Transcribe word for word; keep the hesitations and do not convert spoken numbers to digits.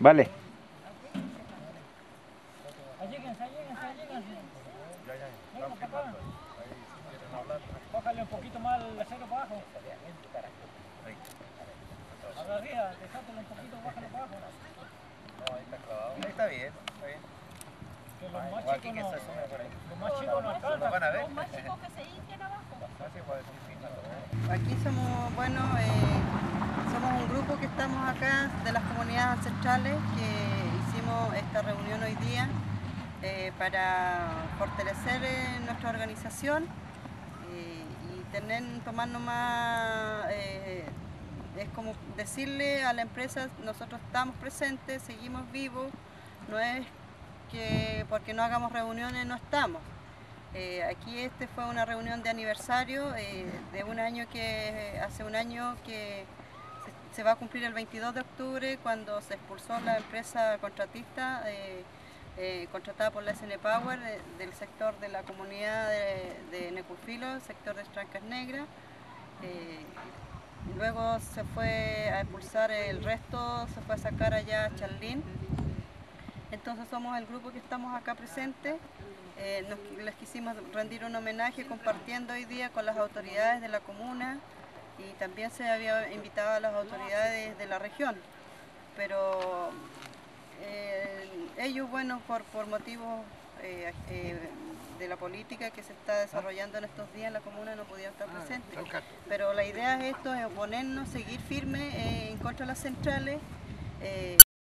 Vale. Allíguense, allíguense, allíguense. Ya, ya, Venga están para acá. filmando. Ahí, si quieren hablar. Bájale un poquito más el acero para abajo. Ahí. A la ría, dejátelo un poquito, bájalo para abajo. No, ahí está clavado. Ahí está bien, está bien. Que los Ah, más igual aquí chicos que no, se sube por ahí. los más chicos no Lo alcanzan. van a ver. Los más chicos que se hinquen abajo. Así puede ser filmando. Aquí somos, bueno, eh, somos un grupo que estamos acá de las comunidades ancestrales que hicimos esta reunión hoy día eh, para fortalecer eh, nuestra organización eh, y tener, tomarnos más, eh, es como decirle a la empresa, nosotros estamos presentes, seguimos vivos, no es que porque no hagamos reuniones no estamos. Eh, aquí este fue una reunión de aniversario eh, de un año que, hace un año que se, se va a cumplir el veintidós de octubre cuando se expulsó la empresa contratista eh, eh, contratada por la S N Power eh, del sector de la comunidad de, de Necurfilo, el sector de Trancas Negras. Eh, luego se fue a expulsar el resto, se fue a sacar allá a Charlín. Entonces somos el grupo que estamos acá presentes. Eh, nos, les quisimos rendir un homenaje compartiendo hoy día con las autoridades de la comuna y también se había invitado a las autoridades de la región, pero eh, ellos, bueno, por, por motivos eh, eh, de la política que se está desarrollando en estos días en la comuna no pudieron estar presentes, pero la idea es esto, es oponernos, seguir firmes eh, en contra de las centrales. Eh,